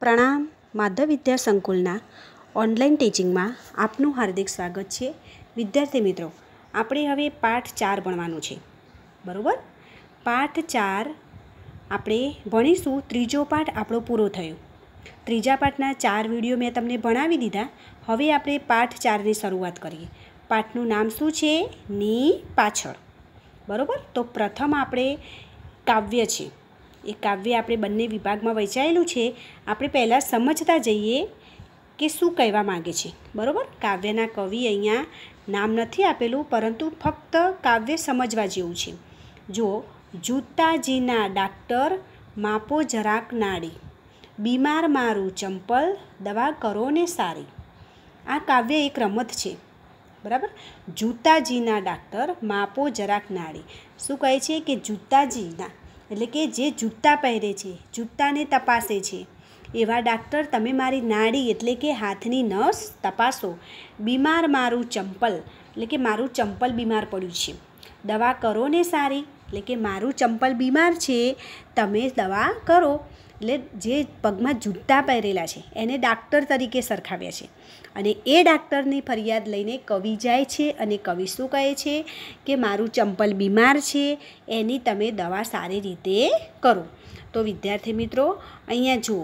પ્રણામ. માધવ વિદ્યા સંકુલના ઓનલાઈન ટીચિંગમાં આપનું હાર્દિક સ્વાગત છે. વિદ્યાર્થી મિત્રો, આપણે હવે પાઠ 4 ભણવાનું છે, બરાબર? પાઠ 4 આપણે ભણીશું. ત્રીજો પાઠ આપણો પૂરો થયો. ત્રીજા પાઠના 4 વિડીયો મેં તમને ભણાવી દીધા. હવે આપણે પાઠ 4ની શરૂઆત કરીએ. પાઠનું નામ શું છે? ની પાછળ, બરાબર? તો પ્રથમ આપણે કાવ્ય છે. એ કાવ્ય આપણે બંને વિભાગમાં વહેંચાયેલું છે. આપણે પહેલાં સમજતા જઈએ કે શું કહેવા માગે છે, બરાબર? કાવ્યના કવિ અહીંયા નામ નથી આપેલું, પરંતુ ફક્ત કાવ્ય સમજવા જેવું છે. જો જૂતાજીના ડાક્ટર માપો જરાક નાડી, બીમાર મારું ચંપલ દવા કરો ને સારી. આ કાવ્ય એક રમત છે, બરાબર? જૂતાજીના ડાક્ટર માપો જરાક નાડી. શું કહે છે કે જૂતાજીના એટલે કે જે જૂતા પહેરે છે, જૂતાને તપાસે છે, એવા ડાક્ટર તમે મારી નાડી એટલે કે હાથની નસ તપાસો. બીમાર મારું ચંપલ એટલે કે મારું ચંપલ બીમાર પડ્યું છે, દવા કરો ને સારી એટલે કે મારું ચંપલ બીમાર છે, તમે દવા કરો. એટલે જે પગમાં જૂતા પહેરેલા છે એને ડાક્ટર તરીકે સરખાવ્યા છે. અને એ ડાક્ટરની ફરિયાદ લઈને કવિ જાય છે અને કવિ શું કહે છે કે મારું ચંપલ બીમાર છે, એની તમે દવા સારી રીતે કરો. તો વિદ્યાર્થી મિત્રો, અહીંયા જુઓ,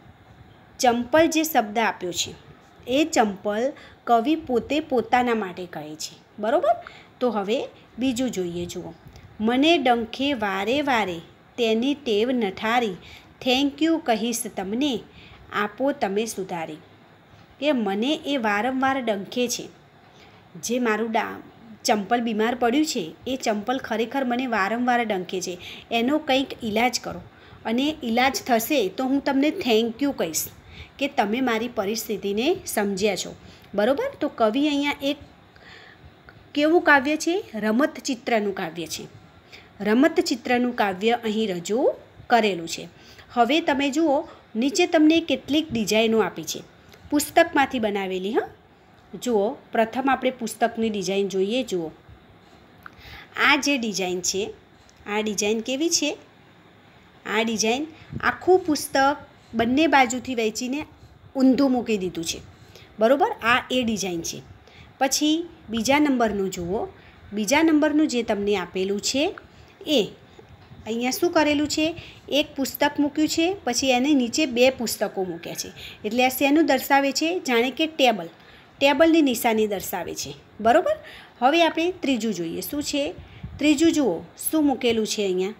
ચંપલ જે શબ્દ આપ્યો છે એ ચંપલ કવિ પોતે પોતાના માટે કહે છે, બરાબર? તો હવે બીજું જોઈએ. જુઓ, મને ડંખે વારે વારે તેની ટેવ નઠારી, થેન્ક યુ કહીશ તમને આપો તમે સુધારી. કે મને એ વારંવાર ડંખે છે, જે મારું ચંપલ બીમાર પડ્યું છે એ ચંપલ ખરેખર મને વારંવાર ડંખે છે, એનો કંઈક ઈલાજ કરો. અને ઈલાજ થશે તો હું તમને થેન્ક યુ કહીશ કે તમે મારી પરિસ્થિતિને સમજ્યા છો, બરાબર? તો કવિ અહીંયા એક કેવું કાવ્ય છે? રમત ચિત્રનું કાવ્ય છે. રમત ચિત્રનું કાવ્ય અહીં રજૂ કરેલું છે. હવે તમે જુઓ, નીચે તમને કેટલીક ડિઝાઇનો આપી છે, પુસ્તકમાંથી બનાવેલી. જુઓ, પ્રથમ આપણે પુસ્તકની ડિઝાઇન જોઈએ. જુઓ, આ જે ડિઝાઇન છે, આ ડિઝાઇન કેવી છે? આ ડિઝાઇન આખું પુસ્તક બંને બાજુથી વહેંચીને ઊંધું મૂકી દીધું છે, બરાબર? આ એ ડિઝાઇન છે. પછી બીજા નંબરનું જુઓ, બીજા નંબરનું જે તમને આપેલું છે એ અહીંયા શું કરેલું છે? એક પુસ્તક મૂક્યું છે, પછી એને નીચે 2 પુસ્તકો મૂક્યા છે. એટલે આ શેનું દર્શાવે છે? જાણે કે ટેબલની નિશાની દર્શાવે છે, બરાબર? હવે આપણે ત્રીજું જોઈએ. શું છે ત્રીજું? જુઓ, શું મૂકેલું છે અહીંયા?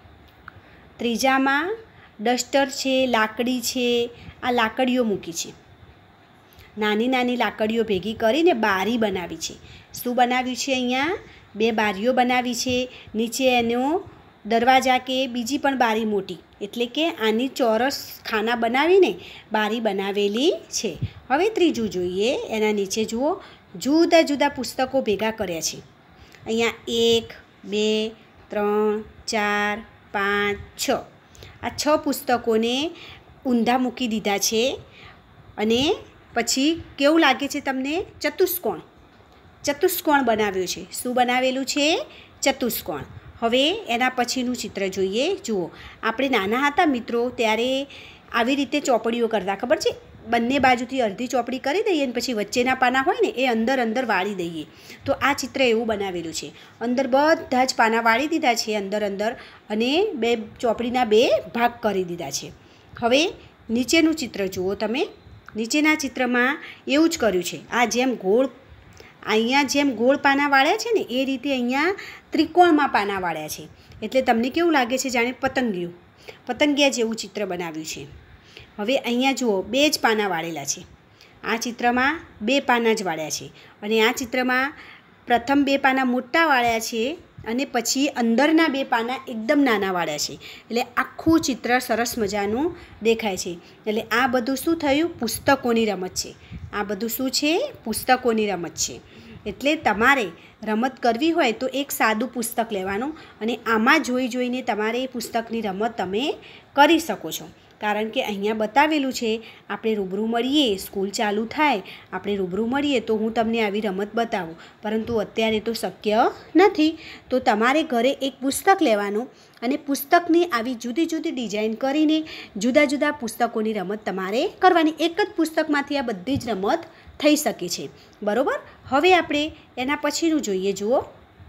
ત્રીજામાં ડસ્ટર છે, લાકડી છે. આ લાકડીઓ મૂકી છે, નાની નાની લાકડીઓ ભેગી કરીને બારી બનાવી છે. શું બનાવ્યું છે? અહીંયા 2 બારીઓ બનાવી છે. નીચે એનો દરવાજા કે બીજી પણ બારી મોટી, એટલે કે આની ચોરસ ખાના બનાવીને બારી બનાવેલી છે. હવે ત્રીજું જોઈએ. એના નીચે જુઓ, જુદા જુદા પુસ્તકો ભેગા કર્યા છે. અહીંયા 1 2 3 4 5 6 આ 6 પુસ્તકોને ઊંધા મૂકી દીધા છે. અને પછી કેવું લાગે છે તમને? ચતુષ્કોણ બનાવ્યો છે. શું બનાવેલું છે? ચતુષ્કોણ. હવે એના પછીનું ચિત્ર જોઈએ. જુઓ, આપણે નાના હતા મિત્રો ત્યારે આવી રીતે ચોપડીઓ કરતા, ખબર છે? બંને બાજુથી અડધી ચોપડી કરી દઈએ અને પછી વચ્ચેના પાના હોય ને એ અંદર વાળી દઈએ. તો આ ચિત્ર એવું બનાવેલું છે. અંદર બધા જ પાના વાળી દીધા છે અંદર અને ચોપડીના 2 ભાગ કરી દીધા છે. હવે નીચેનું ચિત્ર જુઓ તમે. નીચેના ચિત્રમાં એવું જ કર્યું છે. અહીંયા જેમ ગોળ પાના વાળ્યા છે ને એ રીતે અહીંયા ત્રિકોણમાં પાના વાળ્યા છે. એટલે તમને કેવું લાગે છે? જાણે પતંગિયા જેવું ચિત્ર બનાવ્યું છે. હવે અહીંયા જુઓ, 2 જ પાના વાળેલા છે. આ ચિત્રમાં 2 પાના જ વાળ્યા છે. અને આ ચિત્રમાં પ્રથમ 2 પાના મોટા વાળ્યા છે અને પછી અંદરના 2 પાના એકદમ નાના વાળ્યા છે. એટલે આખું ચિત્ર સરસ મજાનું દેખાય છે. એટલે આ બધું શું થયું? પુસ્તકોની રમત છે. આ બધું શું છે? પુસ્તકોની રમત છે. એટલે તમારે રમત કરવી હોય તો એક સાદું પુસ્તક લેવાનું અને આમાં જોઈને તમારે એ પુસ્તકની રમત તમે કરી શકો છો. કારણ કે અહીંયા બતાવેલું છે આપણે રૂબરૂ મળીએ, સ્કૂલ ચાલુ થાય આપણે રૂબરૂ મળીએ તો હું તમને આવી રમત બતાવું, પરંતુ અત્યારે તો શક્ય નથી. તો તમારે ઘરે એક પુસ્તક લેવાનું અને પુસ્તકની આવી જુદી જુદી ડિઝાઇન કરીને જુદા જુદા પુસ્તકોની રમત તમારે કરવાની. એક જ પુસ્તકમાંથી આ બધી જ રમત થઈ શકે છે. બરાબર. હવે આપણે એના પછીનું જોઈએ. જુઓ,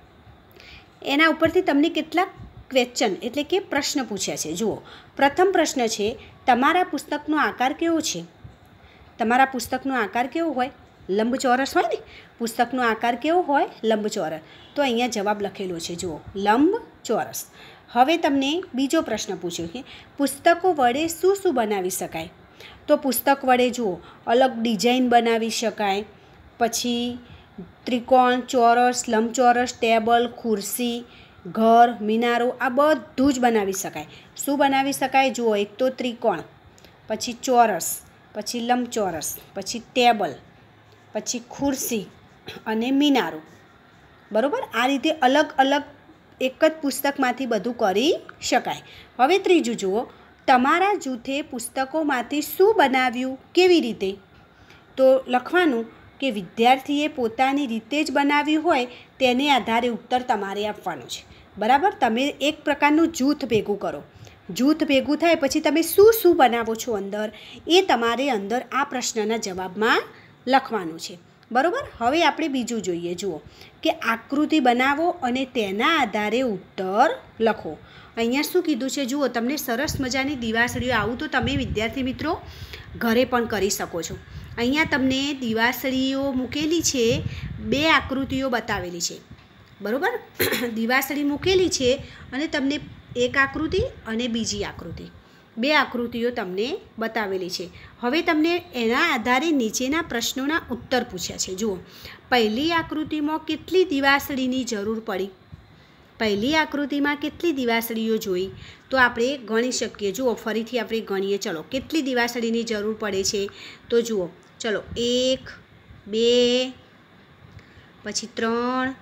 એના ઉપરથી તમને કેટલાક ક્વેશ્ચન એટલે કે પ્રશ્ન પૂછ્યા છે. જુઓ, પ્રથમ પ્રશ્ન છે, તમારા પુસ્તકનો આકાર કેવો છે? તમારા પુસ્તકનો આકાર કેવો હોય? લંબચોરસ હોય ને. પુસ્તકનો આકાર કેવો હોય? લંબચોરસ. તો અહીંયા જવાબ લખેલો છે. જુઓ, લંબચોરસ. હવે તમને બીજો પ્રશ્ન પૂછ્યો કે પુસ્તકો વડે શું શું બનાવી શકાય? તો પુસ્તક વડે જુઓ, અલગ ડિઝાઇન બનાવી શકાય, પછી ત્રિકોણ, ચોરસ, લંબચોરસ, ટેબલ, ખુરશી, ઘર, મિનારો, આ બધું જ બનાવી શકાય. શું બનાવી શકાય? જુઓ, એક તો ત્રિકોણ, પછી ચોરસ, પછી લંબચોરસ, પછી ટેબલ, પછી ખુરશી અને મિનારો. બરાબર. આ રીતે અલગ અલગ એક જ પુસ્તકમાંથી બધું કરી શકાય. હવે ત્રીજું જુઓ, તમારા જૂથે પુસ્તકોમાંથી શું બનાવ્યું, કેવી રીતે? તો લખવાનું કે વિદ્યાર્થીએ પોતાની રીતે જ બનાવ્યું હોય તેને આધારે ઉત્તર તમારે આપવાનો છે. બરાબર. તમે એક પ્રકારનું જૂથ ભેગું કરો. જૂથ ભેગું થાય પછી તમે શું શું બનાવો છો અંદર, એ તમારે અંદર આ પ્રશ્નના જવાબમાં લખવાનું છે. બરાબર. હવે આપણે બીજું જોઈએ. જુઓ કે આકૃતિ બનાવો અને તેના આધારે ઉત્તર લખો. અહીંયા શું કીધું છે? જુઓ, તમને સરસ મજાની દિવાસળીઓ આવું તો તમે વિદ્યાર્થી મિત્રો ઘરે પણ કરી શકો છો. અહીંયા તમને દિવાસળીઓ મૂકેલી છે, બે આકૃતિઓ બતાવેલી છે. બરાબર. દિવાસળી મૂકેલી છે અને તમને એક આકૃતિ અને બીજી આકૃતિ, બે આકૃતિઓ તમને બતાવેલી છે. હવે તમને એના આધારે નીચેના પ્રશ્નોના ઉત્તર પૂછ્યા છે. જુઓ, પહેલી આકૃતિમાં કેટલી દિવાસળીની જરૂર પડી? પહેલી આકૃતિમાં કેટલી દિવાસળીઓ જોઈ? તો આપણે ગણી શકીએ. જુઓ, ફરીથી આપણે ગણીએ. ચલો, કેટલી દિવાસળીની જરૂર પડે છે? તો જુઓ, ચલો, 1 2 પછી 3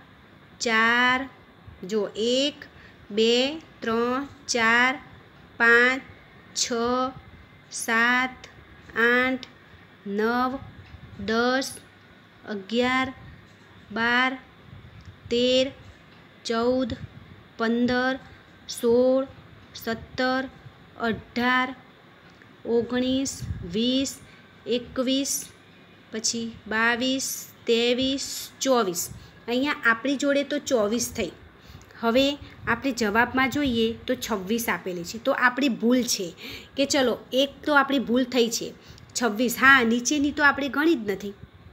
4. જુઓ, 1 2 3 4 5 6 7 8 9 10 11 12 13 14 15 16 17 18 19 20 21 પછી 22 23 24. અહીંયા આપણી જોડે તો 24 થઈ. હવે આપણે જવાબમાં જોઈએ તો 26 આપેલી છે. તો આપણી ભૂલ છે કે ચલો એક તો આપણી ભૂલ થઈ છે. 26, હા, નીચેની તો આપણે ગણી જ નથી.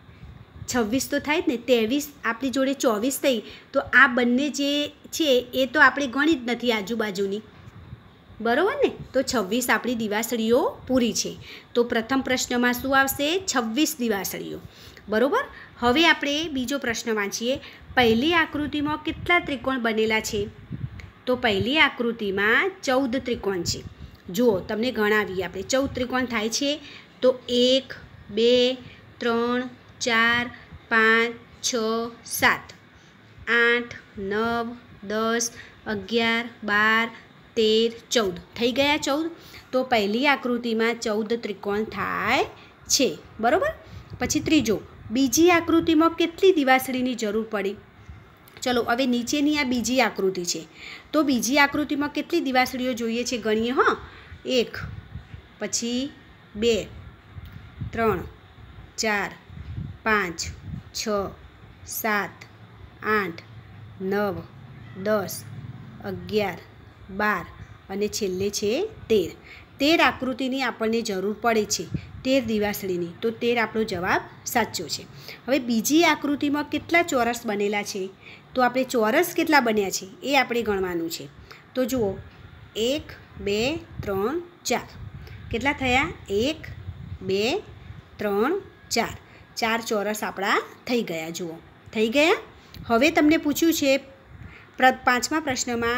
26 તો થાય જ ને. 23 આપણી જોડે 24 થઈ. તો આ બંને જે છે એ તો આપણે ગણી જ નથી આજુબાજુની. બરાબર ને. તો 26 આપણી દિવાસળીઓ પૂરી છે. તો પ્રથમ પ્રશ્નમાં શું આવશે? 26 દિવાસળીઓ. બરાબર. હવે આપણે બીજો પ્રશ્ન વાંચીએ. પહેલી આકૃતિમાં કેટલા ત્રિકોણ બનેલા છે? તો પહેલી આકૃતિમાં 14 ત્રિકોણ છે. જુઓ, તમને ગણાવીએ આપણે. 14 ત્રિકોણ થાય છે. તો 1 2 3 4 5 6 7 8 9 10 11 12 13 14 થઈ ગયા. 14. તો પહેલી આકૃતિમાં 14 ત્રિકોણ થાય છે. બરાબર. પછી ત્રીજો, બીજી આકૃતિમાં કેટલી દિવાસળીની જરૂર પડી? ચલો, હવે નીચેની આ બીજી આકૃતિ છે. તો બીજી આકૃતિમાં કેટલી દિવાસળીઓ જોઈએ છે? ગણીએ. હા, 1 પછી 2 3 4 5 6 7 8 9 10 11 12 અને છેલ્લે છે 13. 13 આકૃતિની આપણને જરૂર પડે છે, 13 દિવાસળીની. તો 13 આપણો જવાબ સાચો છે. હવે બીજી આકૃતિમાં કેટલા ચોરસ બનેલા છે? તો આપણે ચોરસ કેટલા બન્યા છે એ આપણે ગણવાનું છે. તો જુઓ, 1 2 3 4 કેટલા થયા? 1 2 3 4. 4 ચોરસ આપણા થઈ ગયા. જુઓ, થઈ ગયા. હવે તમને પૂછ્યું છે પાંચમા પ્રશ્નમાં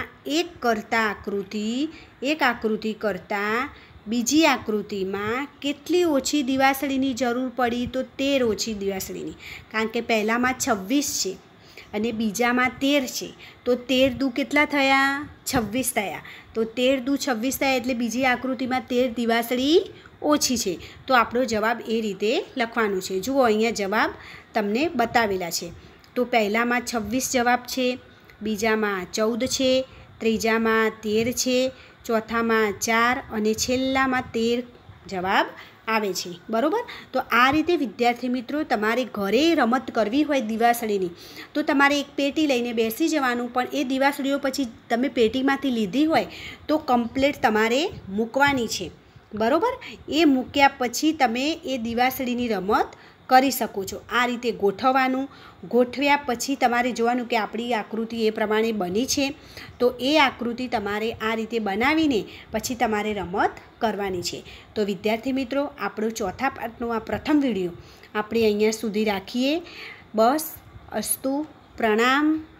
એક આકૃતિ કરતાં બીજી આકૃતિમાં કેટલી ઓછી દિવાસળીની જરૂર પડી? તો 13 ઓછી દિવાસળીની. કારણ કે પહેલામાં 26 છે અને બીજામાં 13 છે. તો 13 દુ કેટલા થયા? 26 થયા. તો 13 દુ 26 થાય એટલે બીજી આકૃતિમાં 13 દિવાસળી ઓછી છે. તો આપણો જવાબ એ રીતે લખવાનું છે. જુઓ અહીંયા જવાબ તમને બતાવેલા છે. તો પહેલામાં 26 જવાબ છે, બીજામાં 14 છે, ત્રીજામાં 13 છે, ચોથામાં 4 અને છેલ્લામાં 13 જવાબ આવે છે. બરાબર. તો આ રીતે વિદ્યાર્થી મિત્રો તમારે ઘરે રમત કરવી હોય દિવાસળીની તો તમારે એક પેટી લઈને બેસી જવાનું, પણ એ દિવાસળીઓ પછી તમે પેટીમાંથી લીધી હોય તો કમ્પ્લીટ તમારે મૂકવાની છે. બરાબર. એ મૂક્યા પછી તમે એ દિવાસળીની રમત કરી શકો છો. આ રીતે ગોઠવવાનું. ગોઠવ્યા પછી તમારે જોવાનું કે આપણી આકૃતિ એ પ્રમાણે બની છે, તો એ આકૃતિ તમારે આ રીતે બનાવીને પછી તમારે રમત કરવાની છે. તો વિદ્યાર્થી મિત્રો, આપણો ચોથા પાઠનો આ પ્રથમ વિડીયો આપણે અહીંયા સુધી રાખીએ. બસ. અસ્તુ. પ્રણામ.